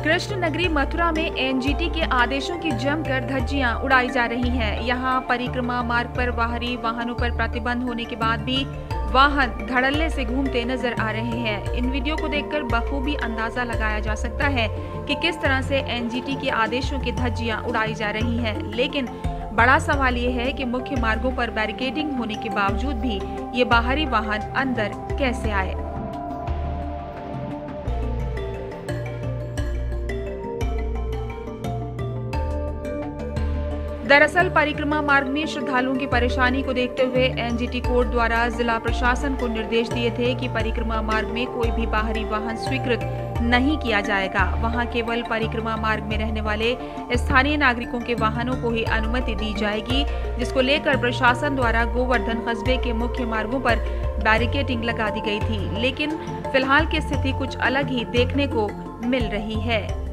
कृष्ण नगरी मथुरा में एनजीटी के आदेशों की जमकर धज्जियां उड़ाई जा रही हैं। यहां परिक्रमा मार्ग पर बाहरी वाहनों पर प्रतिबंध होने के बाद भी वाहन धड़ल्ले से घूमते नजर आ रहे हैं। इन वीडियो को देखकर बखूबी अंदाजा लगाया जा सकता है कि किस तरह से एनजीटी के आदेशों की धज्जियां उड़ाई जा रही हैं। लेकिन बड़ा सवाल ये है कि मुख्य मार्गों पर बैरिकेडिंग होने के बावजूद भी ये बाहरी वाहन अंदर कैसे आए। दरअसल परिक्रमा मार्ग में श्रद्धालुओं की परेशानी को देखते हुए एनजीटी कोर्ट द्वारा जिला प्रशासन को निर्देश दिए थे कि परिक्रमा मार्ग में कोई भी बाहरी वाहन स्वीकृत नहीं किया जाएगा। वहां केवल परिक्रमा मार्ग में रहने वाले स्थानीय नागरिकों के वाहनों को ही अनुमति दी जाएगी, जिसको लेकर प्रशासन द्वारा गोवर्धन कस्बे के मुख्य मार्गों पर बैरिकेडिंग लगा दी गई थी। लेकिन फिलहाल की स्थिति कुछ अलग ही देखने को मिल रही है।